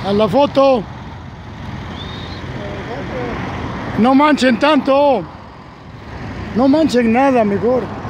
A la foto. No manchen tanto. No manchen nada, mejor.